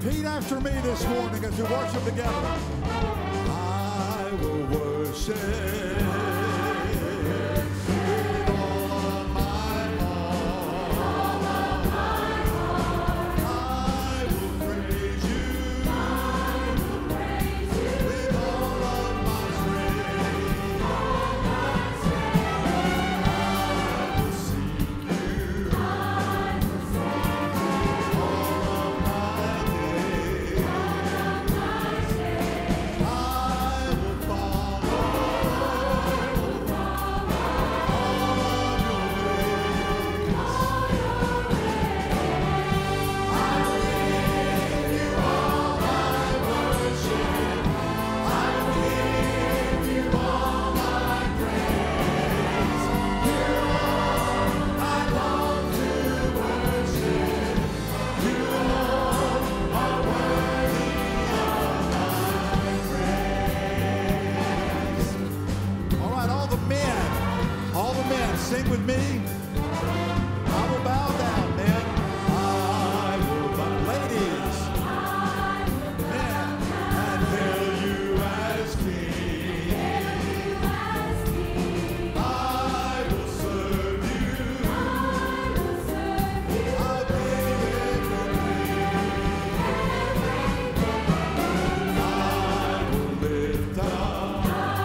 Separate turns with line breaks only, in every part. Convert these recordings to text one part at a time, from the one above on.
Repeat after me this morning as we worship together. I will worship. Sing with me. I will bow down, men. I will bow. Ladies. Men. And hail you as king. I will serve you. I'll give everything. I will lift up.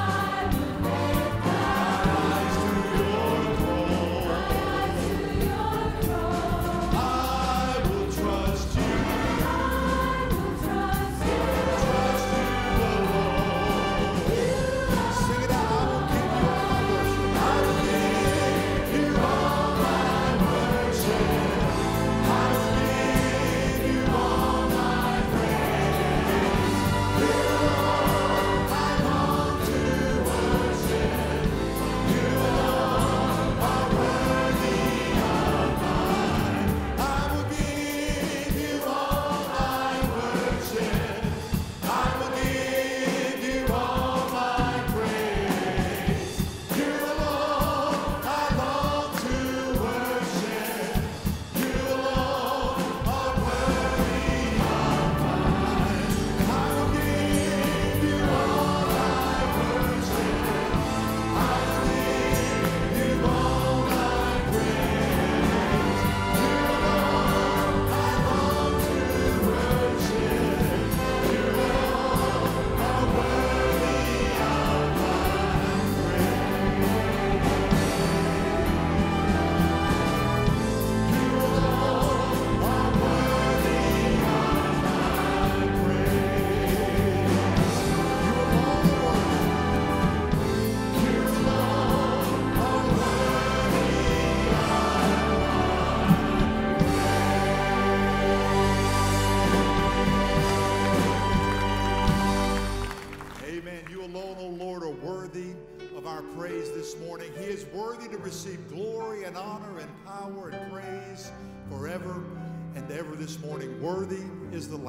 Receive glory and honor and power and praise forever and ever this morning. Worthy is the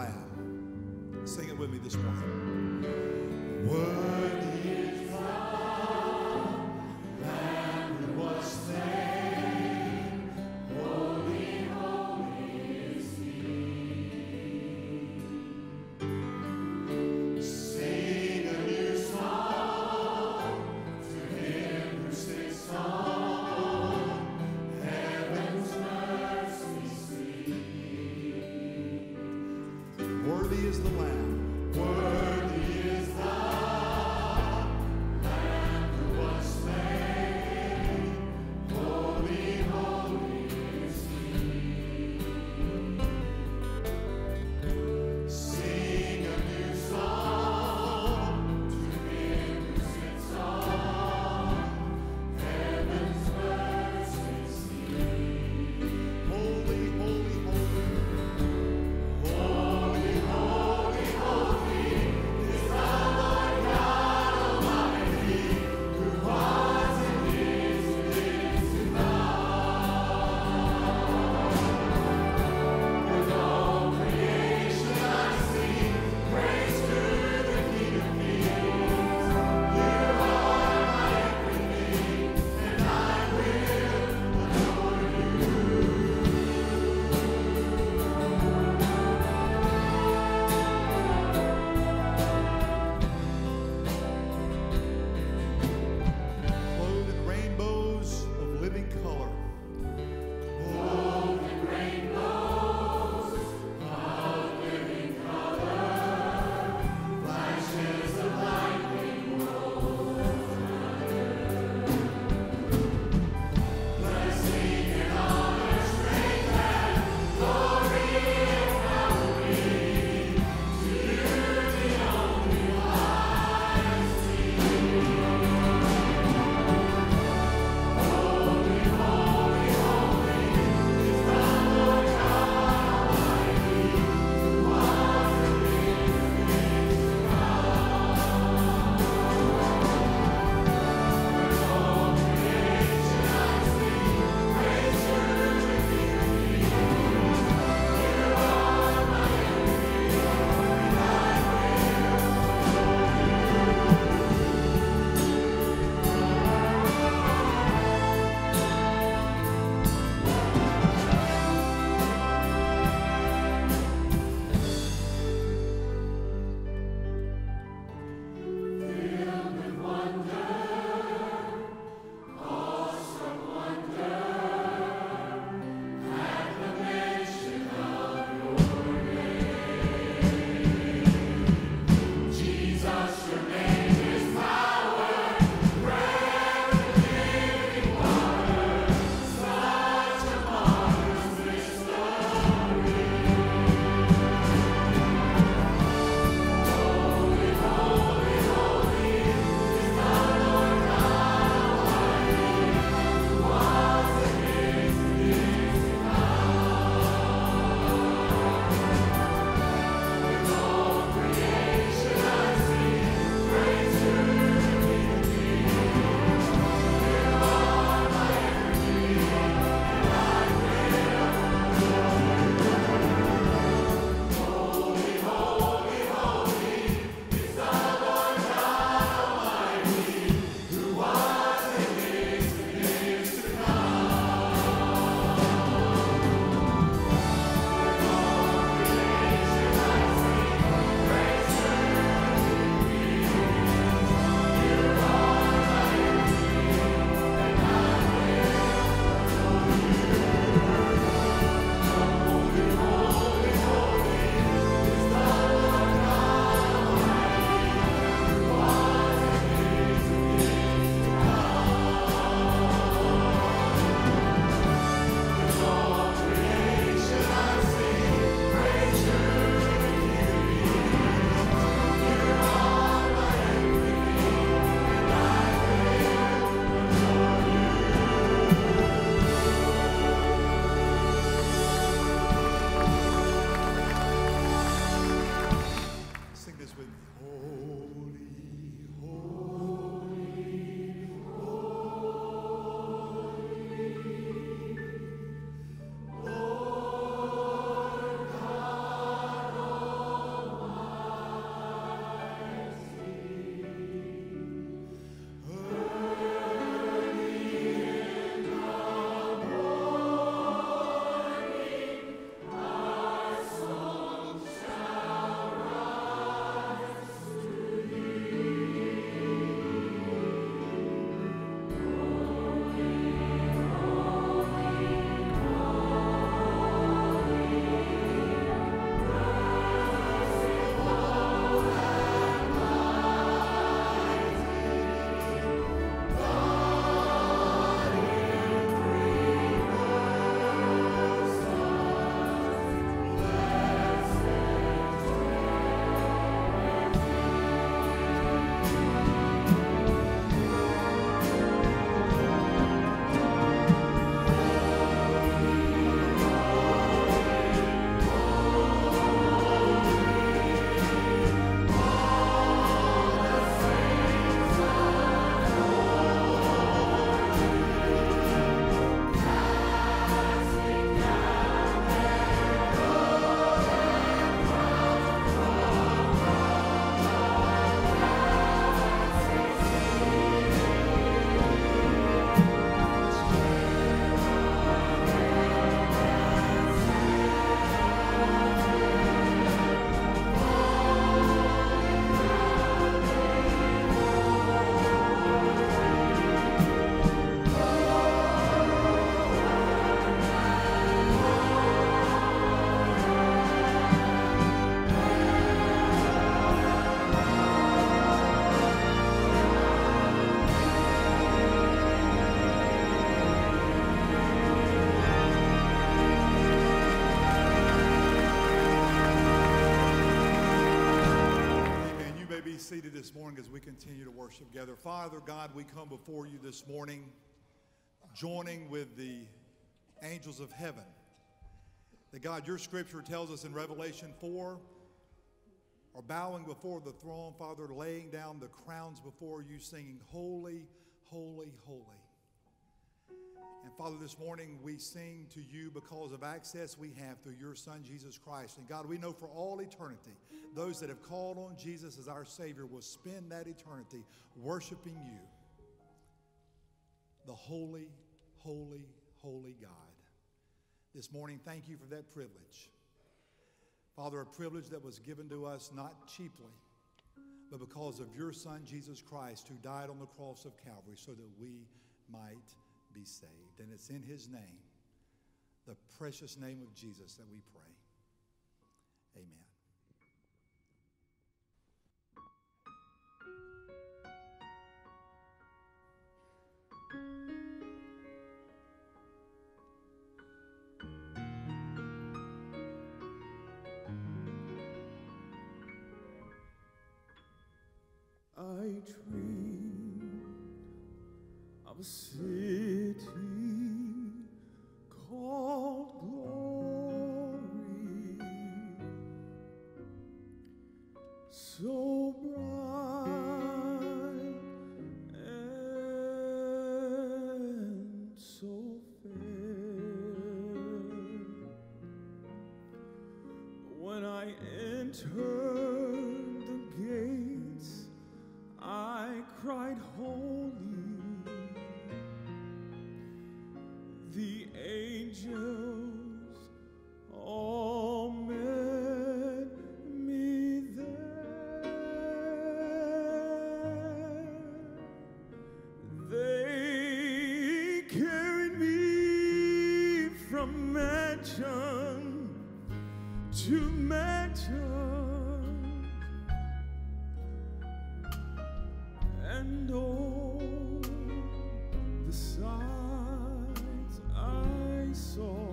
Lamb. Sing it with me this morning. Worthy is the Lamb who was slain. Holy, holy is He. Sing a new song to Him who sits on. Worthy is the Lamb. Worthy is the Lamb who was slain. Holy, holy is He. Sing a new song to Him who sits on heaven's mercy seat. Holy, holy, holy. Holy, holy, holy. be seated this morning as we continue to worship together. Father God, we come before you this morning, joining with the angels of heaven. That God, your scripture tells us in Revelation 4, are bowing before the throne, Father, laying down the crowns before you, singing, holy, holy, holy. And Father, this morning we sing to you because of access we have through your Son, Jesus Christ. And God, we know for all eternity, those that have called on Jesus as our Savior will spend that eternity worshiping you, the holy, holy, holy God. This morning, thank you for that privilege. Father, a privilege that was given to us not cheaply, but because of your Son, Jesus Christ, who died on the cross of Calvary so that we might be saved. And it's in his name, the precious name of Jesus, that we pray. Amen.
I dreamed of a city called Glory, so bright and so fair. When I entered the gates, I cried, holy. The angels all met me there. They carried me from mansion to mansion, and oh, the sights I saw.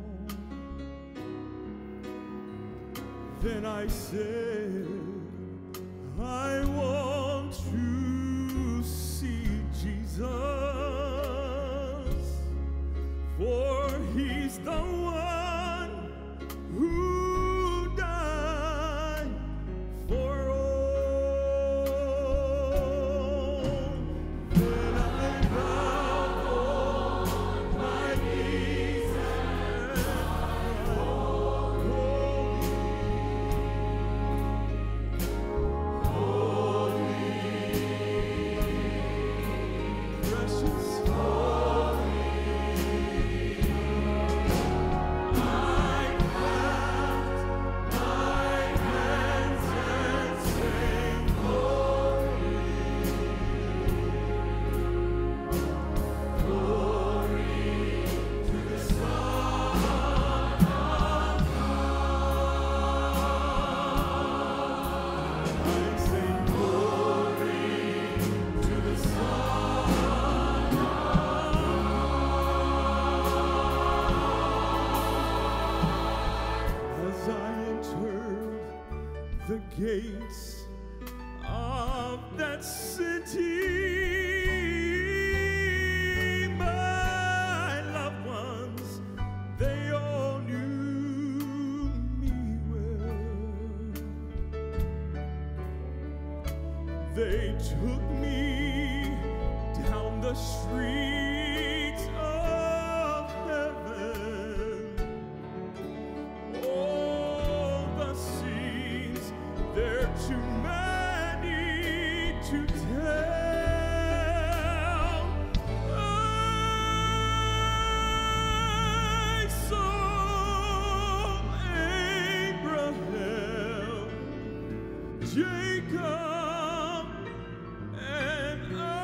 Then I said, I want to see Jesus, for he's the one who died for all. Then I bowed on my knees and cried, precious holy. I clapped my hands and sang glory, glory to the Son of God. I sing glory to the Son of As I entered the gates of that city, my loved ones, they all knew me well. They took me down the streets of heaven. Oh, the scenes, they're too many to tell. I saw Abraham, Jacob, and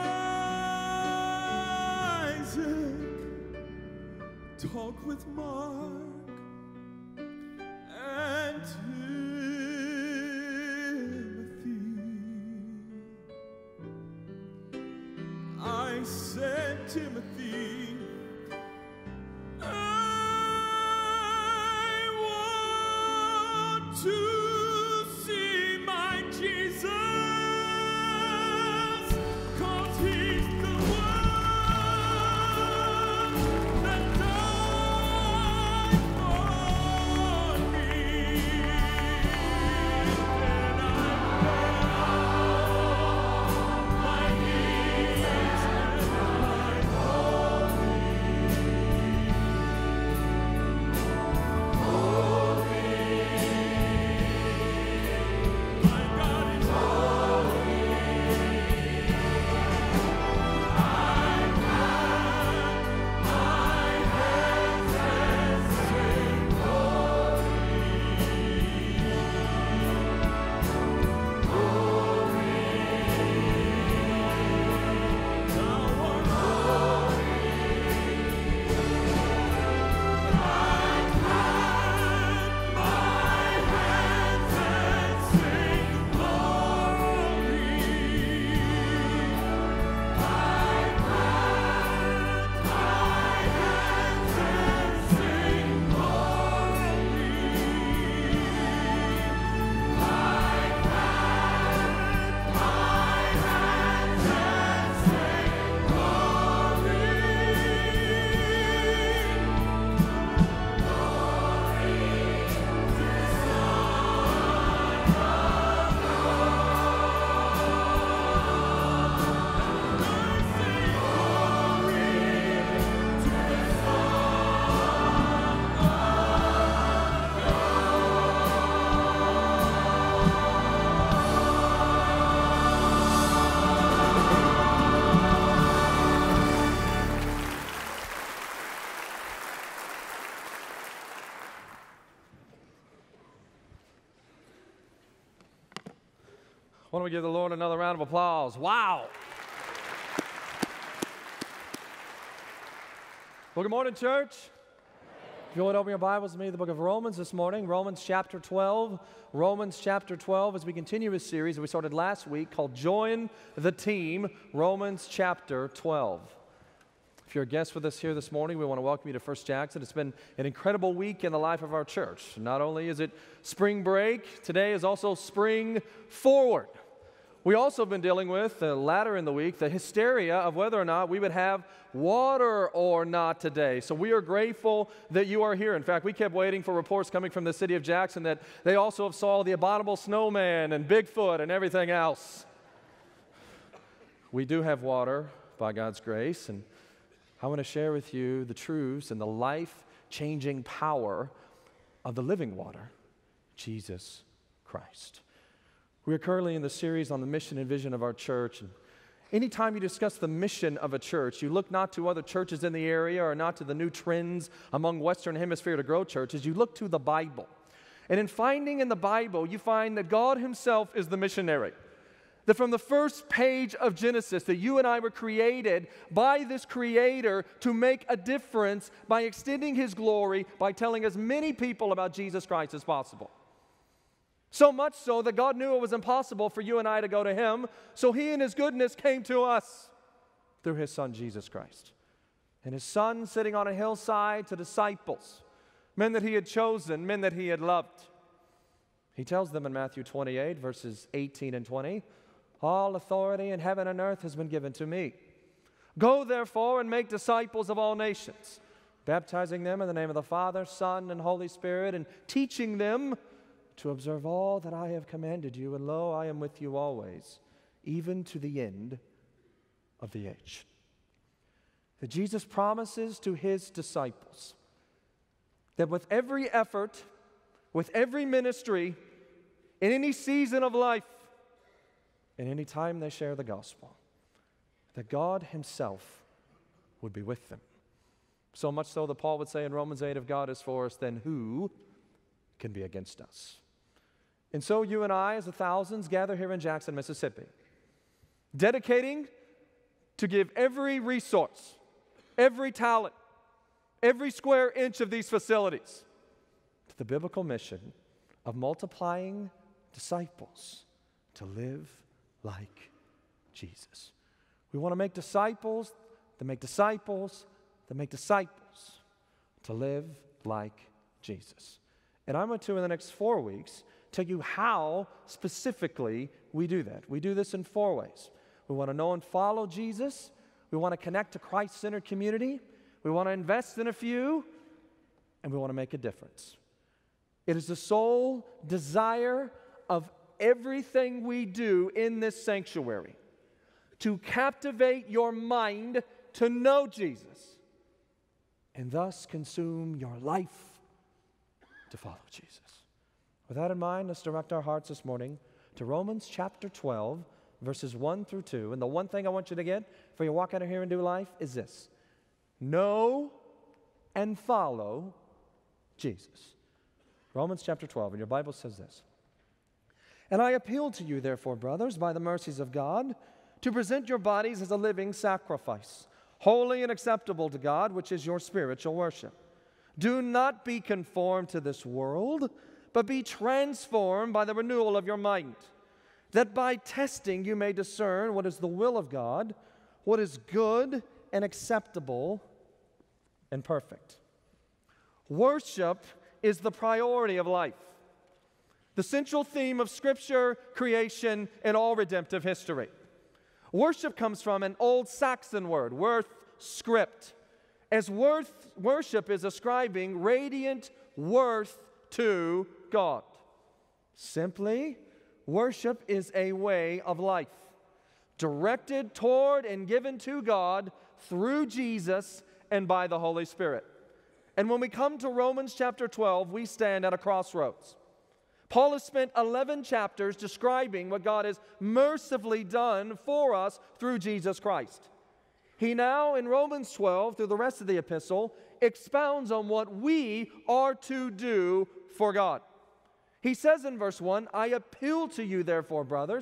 Isaac talk with Mark and Timothy. I said, Timothy, I want to see my Jesus.
Why don't we give the Lord another round of applause? Wow. Well, good morning, church. If you would open your Bibles with me, the book of Romans this morning, Romans chapter 12. Romans chapter 12, as we continue a series that we started last week called Join the Team, Romans chapter 12. If you're a guest with us here this morning, we want to welcome you to First Jackson. It's been an incredible week in the life of our church. Not only is it spring break, today is also spring forward. We also have been dealing with, latter in the week, the hysteria of whether or not we would have water or not today. So we are grateful that you are here. In fact, we kept waiting for reports coming from the city of Jackson that they also have saw the abominable snowman and Bigfoot and everything else. We do have water by God's grace, and I want to share with you the truths and the life-changing power of the living water, Jesus Christ. We are currently in the series on the mission and vision of our church. And anytime you discuss the mission of a church, you look not to other churches in the area or not to the new trends among Western Hemisphere to grow churches. You look to the Bible. And in finding in the Bible, you find that God himself is the missionary. That from the first page of Genesis, that you and I were created by this Creator to make a difference by extending his glory, by telling as many people about Jesus Christ as possible. So much so that God knew it was impossible for you and I to go to him, so he in his goodness came to us through his son Jesus Christ. And his son sitting on a hillside to disciples, men that he had chosen, men that he had loved. He tells them in Matthew 28, verses 18 and 20, all authority in heaven and earth has been given to me. Go therefore and make disciples of all nations, baptizing them in the name of the Father, Son, and Holy Spirit, and teaching them to observe all that I have commanded you, and lo, I am with you always, even to the end of the age. That Jesus promises to his disciples that with every effort, with every ministry, in any season of life, in any time they share the gospel, that God himself would be with them. So much so that Paul would say in Romans 8, if God is for us, then who can be against us? And so you and I, as the thousands, gather here in Jackson, Mississippi, dedicating to give every resource, every talent, every square inch of these facilities to the biblical mission of multiplying disciples to live like Jesus. We want to make disciples that make disciples that make disciples to live like Jesus. And I'm going to, in the next 4 weeks, tell you how specifically we do that. We do this in 4 ways. We want to know and follow Jesus. We want to connect to Christ-centered community. We want to invest in a few. And we want to make a difference. It is the sole desire of everything we do in this sanctuary to captivate your mind to know Jesus and thus consume your life to follow Jesus. With that in mind, let's direct our hearts this morning to Romans chapter 12, verses 1 through 2. And the one thing I want you to get for your walk out of here and do life is this: know and follow Jesus. Romans chapter 12, and your Bible says this: And I appeal to you, therefore, brothers, by the mercies of God, to present your bodies as a living sacrifice, holy and acceptable to God, which is your spiritual worship. Do not be conformed to this world, but be transformed by the renewal of your mind, that by testing you may discern what is the will of God, what is good and acceptable and perfect. Worship is the priority of life, the central theme of Scripture, creation, and all redemptive history. Worship comes from an old Saxon word, worth script, as worship is ascribing radiant worth to God. Simply, worship is a way of life, directed toward and given to God through Jesus and by the Holy Spirit. And when we come to Romans chapter 12, we stand at a crossroads. Paul has spent 11 chapters describing what God has mercifully done for us through Jesus Christ. He now, in Romans 12, through the rest of the epistle, expounds on what we are to do for God. He says in verse 1, I appeal to you, therefore, brothers,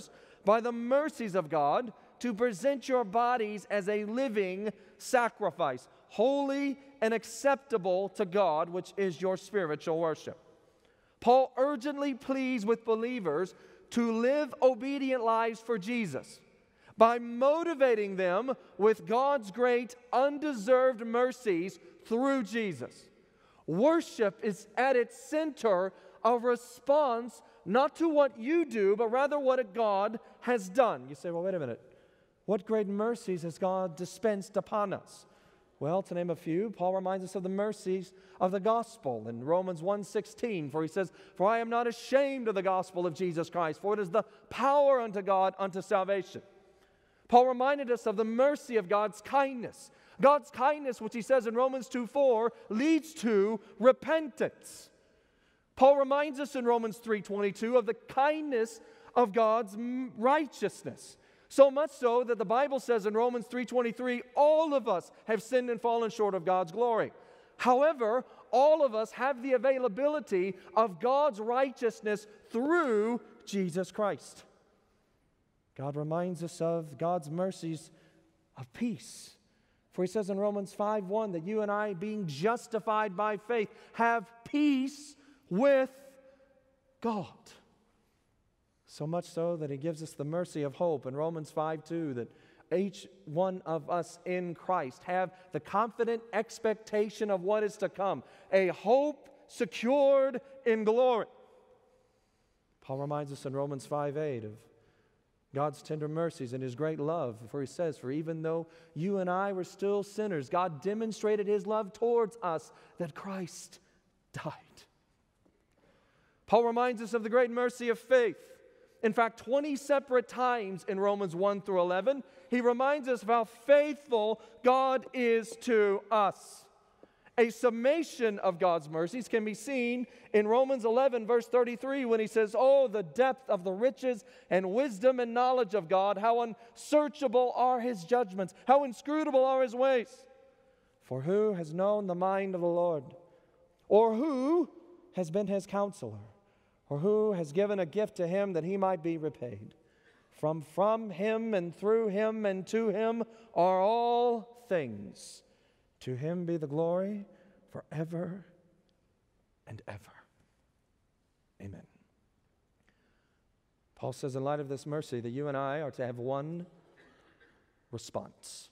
by the mercies of God, to present your bodies as a living sacrifice, holy and acceptable to God, which is your spiritual worship. Paul urgently pleads with believers to live obedient lives for Jesus by motivating them with God's great undeserved mercies through Jesus. Worship is at its center a response not to what you do, but rather what God has done. You say, well, wait a minute. What great mercies has God dispensed upon us? Well, to name a few, Paul reminds us of the mercies of the gospel in Romans 1:16, for he says, "For I am not ashamed of the gospel of Jesus Christ, for it is the power unto God unto salvation." Paul reminded us of the mercy of God's kindness. God's kindness, which he says in Romans 2:4, leads to repentance. Paul reminds us in Romans 3:22 of the kindness of God's righteousness. So much so that the Bible says in Romans 3:23, all of us have sinned and fallen short of God's glory. However, all of us have the availability of God's righteousness through Jesus Christ. God reminds us of God's mercies of peace. For he says in Romans 5:1 that you and I, being justified by faith, have peace with God. So much so that he gives us the mercy of hope in Romans 5:2, that each one of us in Christ have the confident expectation of what is to come, a hope secured in glory. Paul reminds us in Romans 5:8 of God's tender mercies and his great love, for he says, for even though you and I were still sinners, God demonstrated his love towards us, that Christ died. Paul reminds us of the great mercy of faith. In fact, 20 separate times in Romans 1 through 11, he reminds us of how faithful God is to us. A summation of God's mercies can be seen in Romans 11, verse 33, when he says, "Oh, the depth of the riches and wisdom and knowledge of God, how unsearchable are his judgments, how inscrutable are his ways. For who has known the mind of the Lord? Or who has been his counselor? Or who has given a gift to him that he might be repaid? From him and through him and to him are all things. To him be the glory forever and ever. Amen." Paul says in light of this mercy that you and I are to have one response.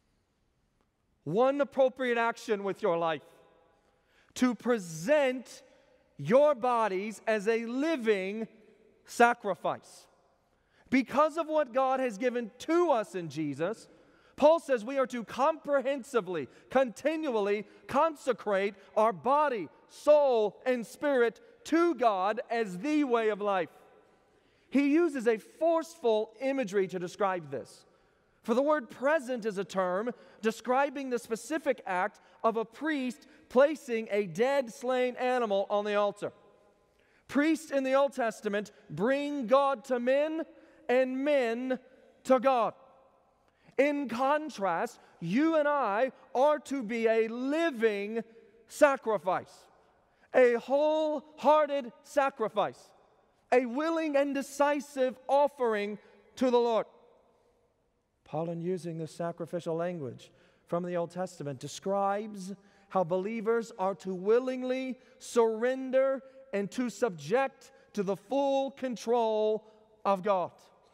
One appropriate action with your life. To present your bodies as a living sacrifice. Because of what God has given to us in Jesus, Paul says we are to comprehensively, continually consecrate our body, soul, and spirit to God as the way of life. He uses a forceful imagery to describe this. For the word present is a term describing the specific act of a priest placing a dead, slain animal on the altar. Priests in the Old Testament bring God to men and men to God. In contrast, you and I are to be a living sacrifice, a wholehearted sacrifice, a willing and decisive offering to the Lord. Paul, in using this sacrificial language from the Old Testament, describes how believers are to willingly surrender and to subject to the full control of God.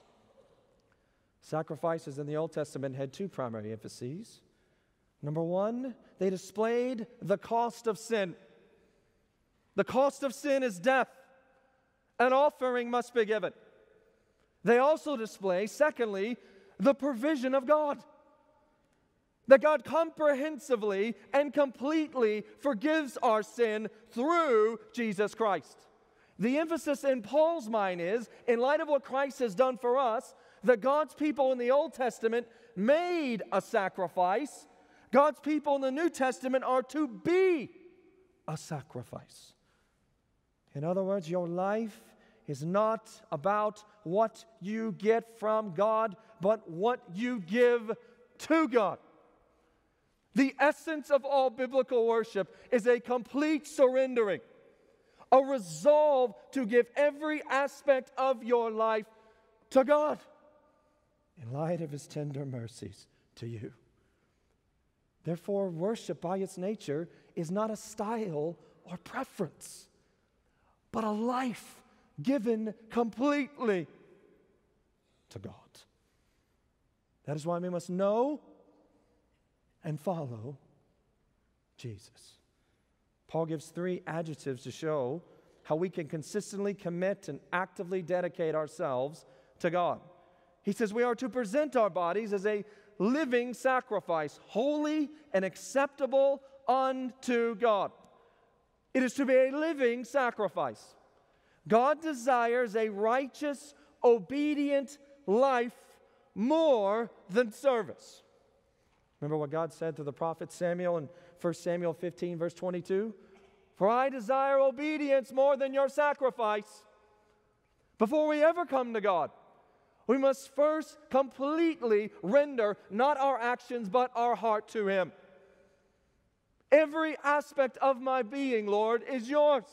Sacrifices in the Old Testament had two primary emphases. Number one, they displayed the cost of sin. The cost of sin is death. An offering must be given. They also display, secondly, the provision of God. That God comprehensively and completely forgives our sin through Jesus Christ. The emphasis in Paul's mind is, in light of what Christ has done for us, that God's people in the Old Testament made a sacrifice. God's people in the New Testament are to be a sacrifice. In other words, your life is not about what you get from God, but what you give to God. The essence of all biblical worship is a complete surrendering, a resolve to give every aspect of your life to God. in light of his tender mercies to you. Therefore, worship by its nature is not a style or preference, but a life given completely to God. That is why we must know and follow Jesus. Paul gives 3 adjectives to show how we can consistently commit and actively dedicate ourselves to God. He says we are to present our bodies as a living sacrifice, holy and acceptable unto God. It is to be a living sacrifice. God desires a righteous, obedient life more than service. Remember what God said to the prophet Samuel in 1 Samuel 15, verse 22? For I desire obedience more than your sacrifice. Before we ever come to God, we must first completely render not our actions but our heart to Him. Every aspect of my being, Lord, is yours.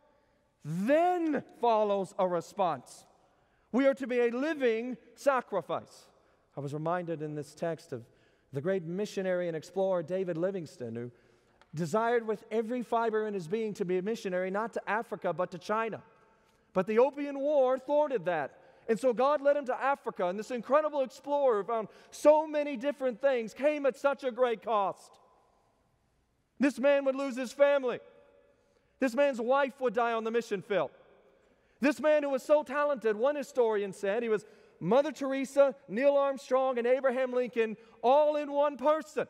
Then follows a response. We are to be a living sacrifice. I was reminded in this text of the great missionary and explorer David Livingstone, who desired with every fiber in his being to be a missionary, not to Africa, but to China. But the Opium War thwarted that. And so God led him to Africa, and this incredible explorer who found so many different things came at such a great cost. This man would lose his family. This man's wife would die on the mission field. This man who was so talented, one historian said, he was Mother Teresa, Neil Armstrong, and Abraham Lincoln all in one person.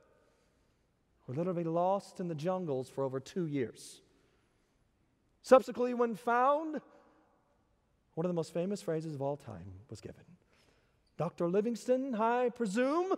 Were literally lost in the jungles for over 2 years. Subsequently, when found, one of the most famous phrases of all time was given. Dr. Livingstone, I presume.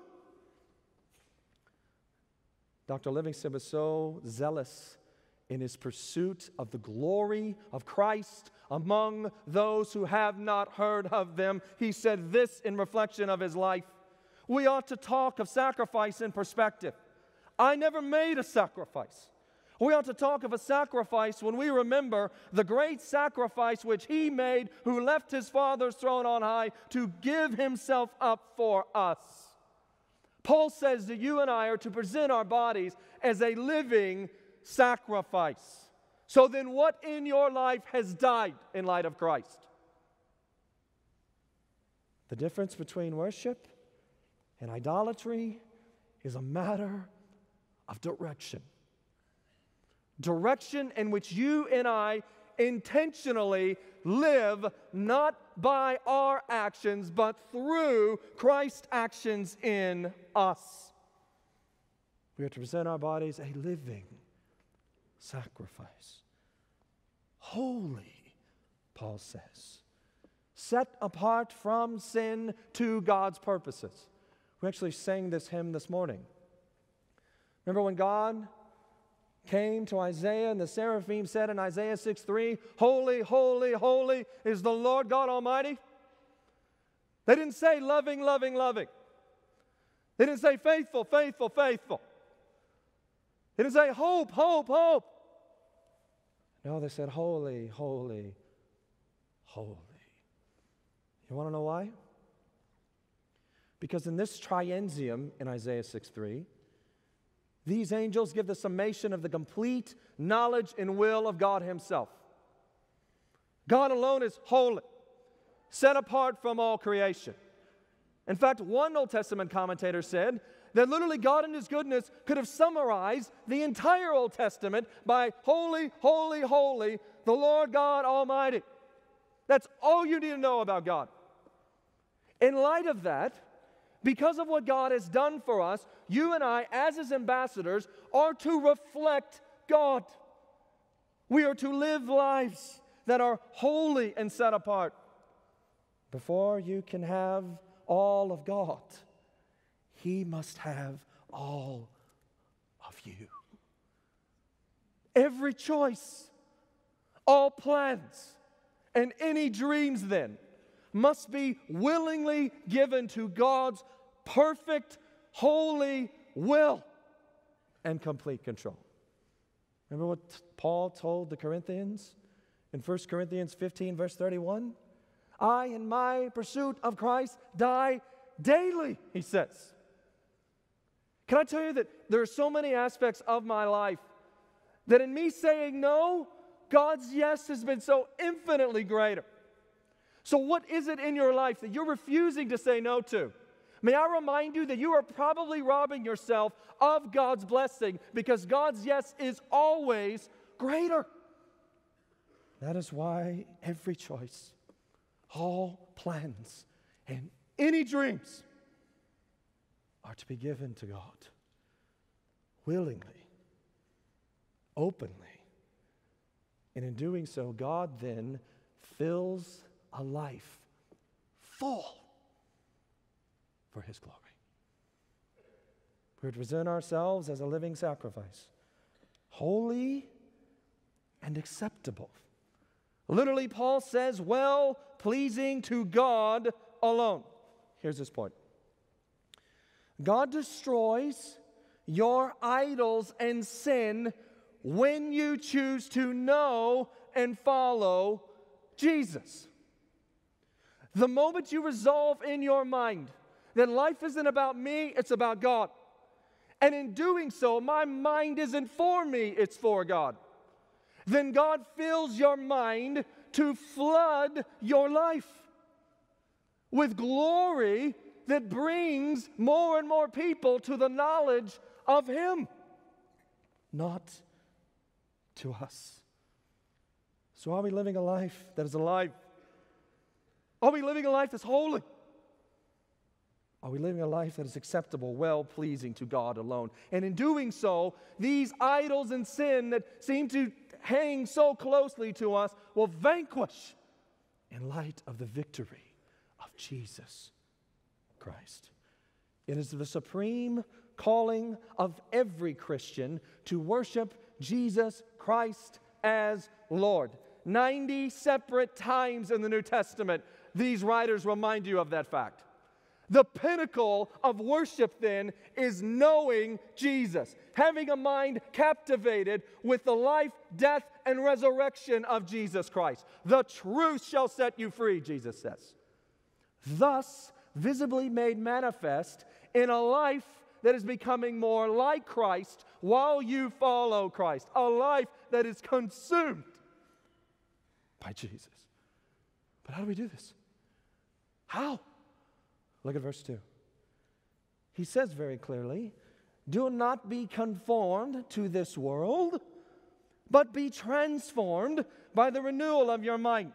Dr. Livingstone was so zealous in his pursuit of the glory of Christ among those who have not heard of them. He said this in reflection of his life: we ought to talk of sacrifice in perspective. I never made a sacrifice. We ought to talk of a sacrifice when we remember the great sacrifice which He made, who left His Father's throne on high to give Himself up for us. Paul says that you and I are to present our bodies as a living sacrifice. So then what in your life has died in light of Christ? The difference between worship and idolatry is a matter of direction. Direction in which you and I intentionally live not by our actions, but through Christ's actions in us. We are to present our bodies a living sacrifice. Holy, Paul says. Set apart from sin to God's purposes. We actually sang this hymn this morning. Remember when God came to Isaiah and the seraphim said in Isaiah 6:3, holy, holy, holy is the Lord God Almighty? They didn't say loving, loving, loving. They didn't say faithful, faithful, faithful. They didn't say hope, hope, hope. No, they said holy, holy, holy. You want to know why? Because in this triennium in Isaiah 6:3, these angels give the summation of the complete knowledge and will of God Himself. God alone is holy, set apart from all creation. In fact, one Old Testament commentator said that literally God in His goodness could have summarized the entire Old Testament by holy, holy, holy, the Lord God Almighty. That's all you need to know about God. In light of that, because of what God has done for us, you and I, as His ambassadors, are to reflect God. We are to live lives that are holy and set apart. Before you can have all of God, He must have all of you. Every choice, all plans, and any dreams then must be willingly given to God's perfect, holy will and complete control. Remember what Paul told the Corinthians in 1 Corinthians 15, verse 31? I, in my pursuit of Christ, die daily, he says. Can I tell you that there are so many aspects of my life that in me saying no, God's yes has been so infinitely greater. So what is it in your life that you're refusing to say no to? May I remind you that you are probably robbing yourself of God's blessing because God's yes is always greater. That is why every choice, all plans, and any dreams are to be given to God willingly, openly. And in doing so, God then fills a life full for His glory. We're to present ourselves as a living sacrifice, holy and acceptable. Literally, Paul says, well, pleasing to God alone. Here's his point. God destroys your idols and sin when you choose to know and follow Jesus. The moment you resolve in your mind that life isn't about me, it's about God. And in doing so, my mind isn't for me, it's for God. Then God fills your mind to flood your life with glory that brings more and more people to the knowledge of Him, not to us. So are we living a life that is alive? Are we living a life that's holy? Are we living a life that is acceptable, well-pleasing to God alone? And in doing so, these idols and sin that seem to hang so closely to us will vanquish in light of the victory of Jesus Christ. It is the supreme calling of every Christian to worship Jesus Christ as Lord. 90 separate times in the New Testament, these writers remind you of that fact. The pinnacle of worship then is knowing Jesus, having a mind captivated with the life, death, and resurrection of Jesus Christ. The truth shall set you free, Jesus says. Thus, visibly made manifest in a life that is becoming more like Christ while you follow Christ. A life that is consumed by Jesus. But how do we do this? How? Look at verse 2. He says very clearly, do not be conformed to this world, but be transformed by the renewal of your mind.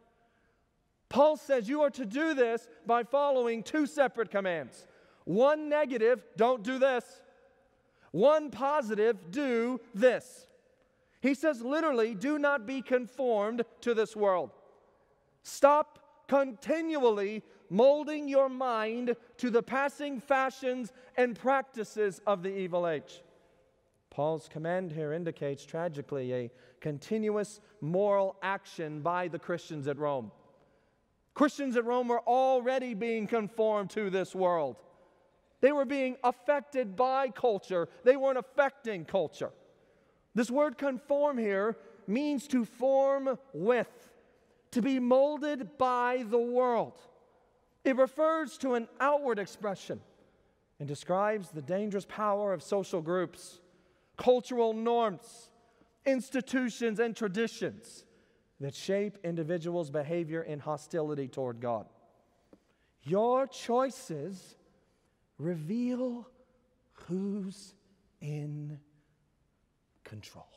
Paul says you are to do this by following two separate commands. One negative, don't do this. One positive, do this. He says literally, do not be conformed to this world. Stop continually molding your mind to the passing fashions and practices of the evil age. Paul's command here indicates tragically a continuous moral action by the Christians at Rome. Christians at Rome were already being conformed to this world. They were being affected by culture. They weren't affecting culture. This word conform here means to form with, to be molded by the world. It refers to an outward expression and describes the dangerous power of social groups, cultural norms, institutions, and traditions that shape individuals' behavior in hostility toward God. Your choices reveal who's in control.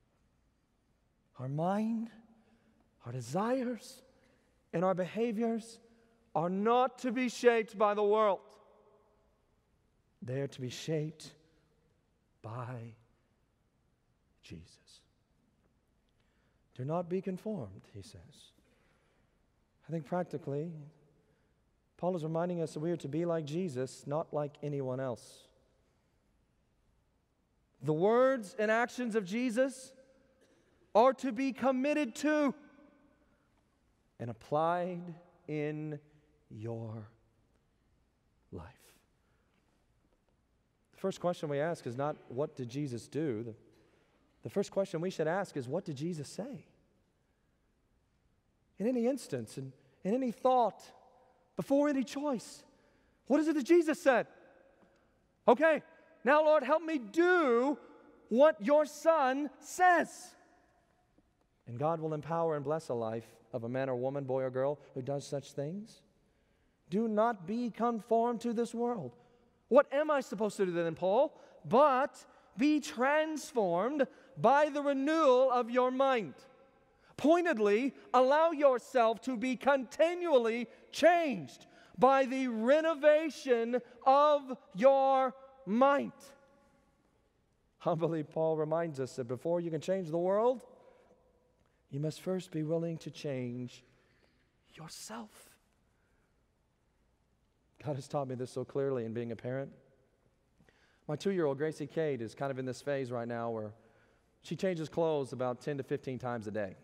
Our mind, our desires, and our behaviors are not to be shaped by the world. They are to be shaped by Jesus. Do not be conformed, he says. I think practically, Paul is reminding us that we are to be like Jesus, not like anyone else. The words and actions of Jesus are to be committed to and applied in your life. The first question we ask is not, what did Jesus do? The first question we should ask is, what did Jesus say? In any instance, in any thought, before any choice, What is it that Jesus said? Okay, now Lord, help me do what your Son says. And God will empower and bless a life of a man or woman, boy or girl, who does such things. Do not be conformed to this world. What am I supposed to do then, Paul? But be transformed by the renewal of your mind. Pointedly, allow yourself to be continually changed by the renovation of your mind. I believe Paul reminds us that before you can change the world, you must first be willing to change yourself. God has taught me this so clearly in being a parent. My 2-year-old, Gracie Kate, is kind of in this phase right now where she changes clothes about 10 to 15 times a day.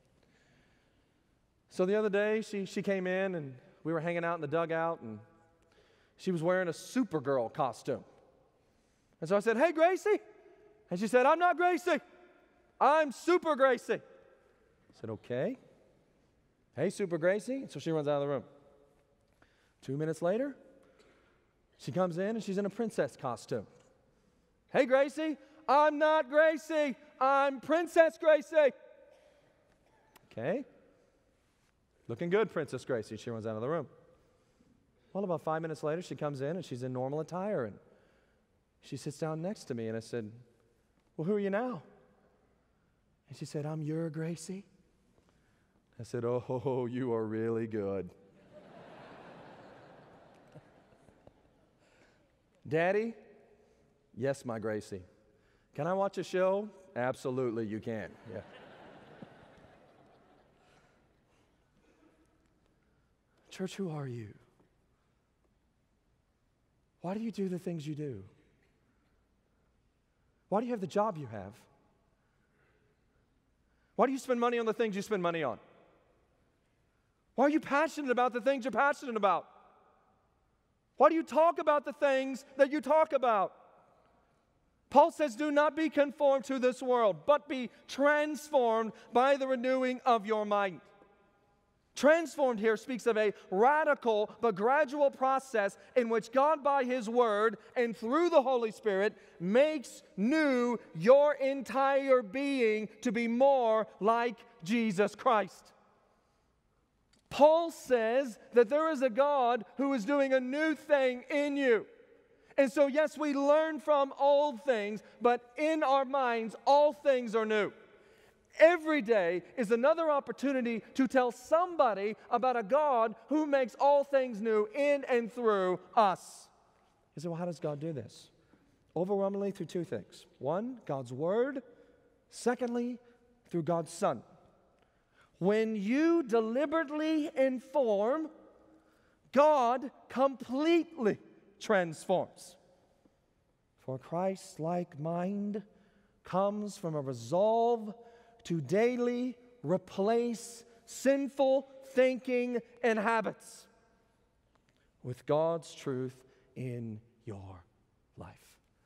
So the other day, she came in and we were hanging out in the dugout and she was wearing a Supergirl costume. And so I said, "Hey, Gracie." And she said, "I'm not Gracie. I'm Super Gracie." I said, "Okay. Hey, Super Gracie." And so she runs out of the room. 2 minutes later, she comes in and she's in a princess costume. "Hey, Gracie, I'm not Gracie. I'm Princess Gracie." Okay. Looking good, Princess Gracie. She runs out of the room. Well, about 5 minutes later, she comes in and she's in normal attire and she sits down next to me and I said, "Well, who are you now?" And she said, "I'm your Gracie." I said, "Oh, you are really good." "Daddy?" "Yes, my Gracie." "Can I watch a show?" "Absolutely, you can." Yeah. Church, who are you? Why do you do the things you do? Why do you have the job you have? Why do you spend money on the things you spend money on? Why are you passionate about the things you're passionate about? Why do you talk about the things that you talk about? Paul says, do not be conformed to this world, but be transformed by the renewing of your mind. Transformed here speaks of a radical but gradual process in which God by His Word and through the Holy Spirit makes new your entire being to be more like Jesus Christ. Paul says that there is a God who is doing a new thing in you. And so yes, we learn from old things, but in our minds, all things are new. Every day is another opportunity to tell somebody about a God who makes all things new in and through us. You say, well, how does God do this? Overwhelmingly through two things. One, God's Word. Secondly, through God's Son. When you deliberately inform, God completely transforms. For Christ-like mind comes from a resolve to daily replace sinful thinking and habits with God's truth in your life.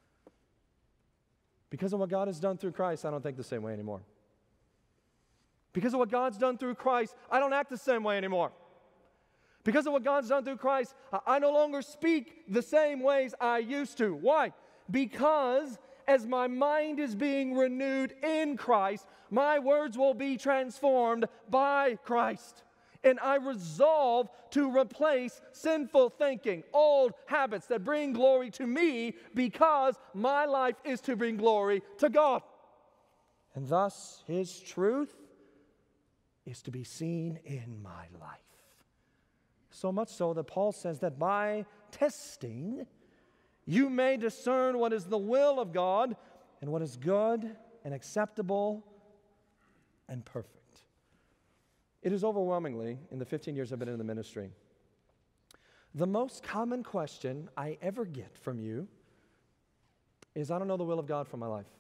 Because of what God has done through Christ, I don't think the same way anymore. Because of what God's done through Christ, I don't act the same way anymore. Because of what God's done through Christ, I no longer speak the same ways I used to. Why? Because as my mind is being renewed in Christ, my words will be transformed by Christ. And I resolve to replace sinful thinking, old habits that bring glory to me, because my life is to bring glory to God. And thus, His truth is to be seen in my life. So much so that Paul says that by testing, you may discern what is the will of God and what is good and acceptable and perfect. It is overwhelmingly, in the 15 years I've been in the ministry, the most common question I ever get from you is, I don't know the will of God for my life.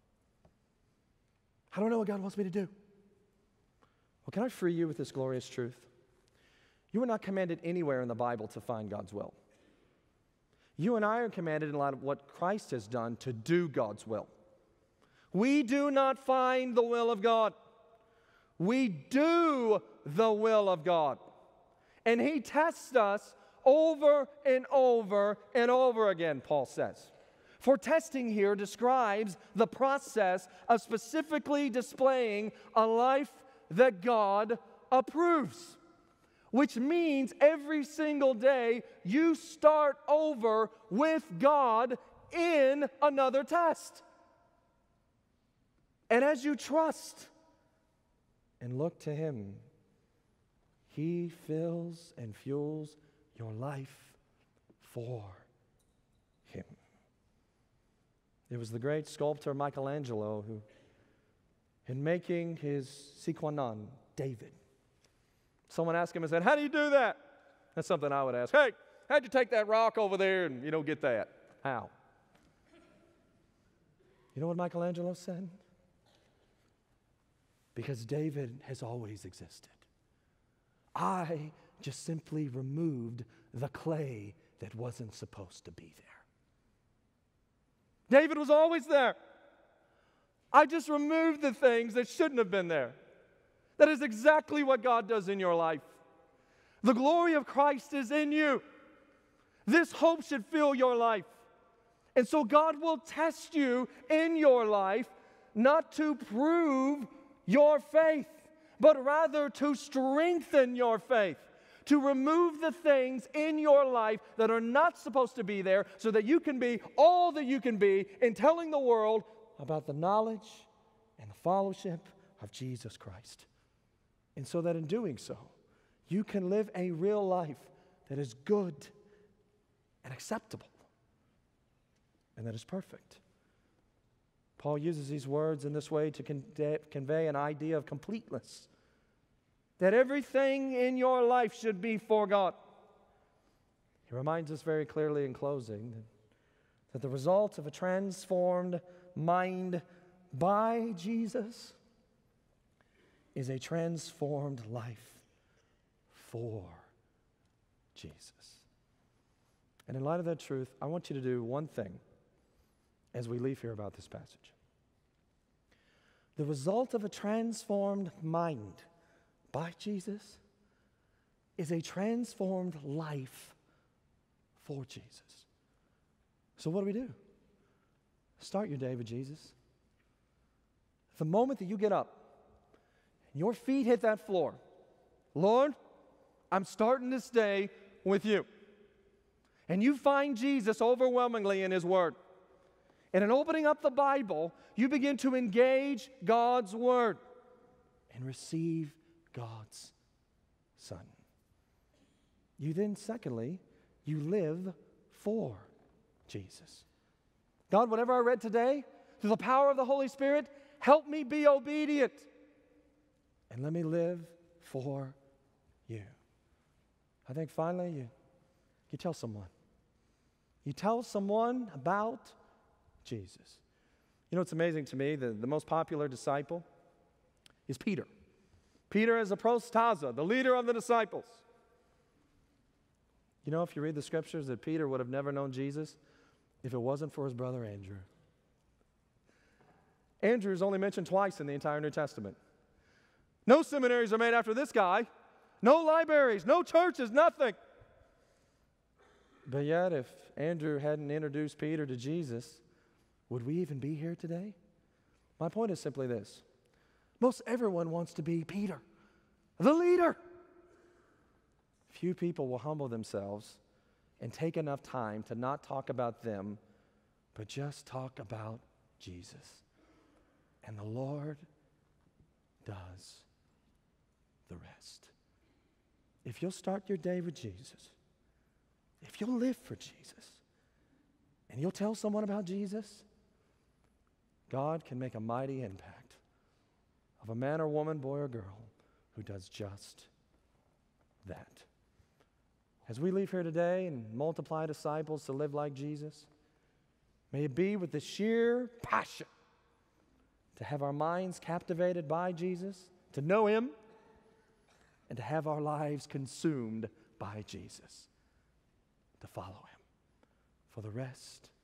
I don't know what God wants me to do. Well, can I free you with this glorious truth? You are not commanded anywhere in the Bible to find God's will. You and I are commanded in light of what Christ has done to do God's will. We do not find the will of God. We do the will of God. And He tests us over and over and over again, Paul says. For testing here describes the process of specifically displaying a life that God approves, which means every single day you start over with God in another test. And as you trust and look to Him, He fills and fuels your life for Him. It was the great sculptor Michelangelo who, in making his sine qua non, David, someone asked him and said, "How do you do that?" That's something I would ask. "Hey, how'd you take that rock over there and, get that? How?" You know what Michelangelo said? Because David has always existed. I just simply removed the clay that wasn't supposed to be there. David was always there. I just removed the things that shouldn't have been there. That is exactly what God does in your life. The glory of Christ is in you. This hope should fill your life. And so God will test you in your life, not to prove your faith, but rather to strengthen your faith, to remove the things in your life that are not supposed to be there so that you can be all that you can be in telling the world about the knowledge and the fellowship of Jesus Christ. And so that in doing so, you can live a real life that is good and acceptable and that is perfect. Paul uses these words in this way to convey an idea of completeness, that everything in your life should be for God. He reminds us very clearly in closing that the result of a transformed mind by Jesus is a transformed life for Jesus. And in light of that truth, I want you to do one thing as we leave here about this passage. The result of a transformed mind by Jesus is a transformed life for Jesus. So what do? Start your day with Jesus. The moment that you get up and your feet hit that floor, Lord, I'm starting this day with you. And you find Jesus overwhelmingly in His Word. And in opening up the Bible, you begin to engage God's Word and receive God's Son. You then, secondly, you live for Jesus. God, whatever I read today, through the power of the Holy Spirit, help me be obedient. And let me live for you. I think finally you tell someone. You tell someone about Jesus. You know, it's amazing to me, the most popular disciple is Peter. Peter is a prostaza, the leader of the disciples. You know, if you read the scriptures, that Peter would have never known Jesus if it wasn't for his brother Andrew. Andrew is only mentioned twice in the entire New Testament. No seminaries are made after this guy. No libraries, no churches, nothing. But yet, if Andrew hadn't introduced Peter to Jesus, would we even be here today? My point is simply this. Most everyone wants to be Peter, the leader. Few people will humble themselves and take enough time to not talk about them, but just talk about Jesus. And the Lord does the rest. If you'll start your day with Jesus, if you'll live for Jesus, and you'll tell someone about Jesus, God can make a mighty impact of a man or woman, boy or girl, who does just that. As we leave here today and multiply disciples to live like Jesus, may it be with the sheer passion to have our minds captivated by Jesus, to know Him, and to have our lives consumed by Jesus, to follow Him for the rest